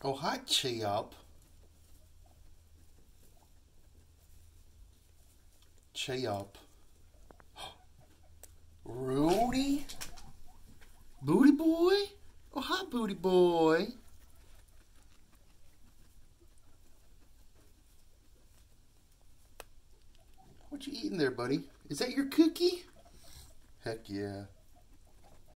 Oh, hi, Chayup. Chayup. Rudy? Booty boy? Oh, hi, booty boy. What you eating there, buddy? Is that your cookie? Heck yeah.